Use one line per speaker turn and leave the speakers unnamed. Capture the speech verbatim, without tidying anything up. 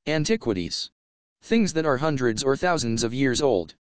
Antiquities. Things that are hundreds or thousands of years old.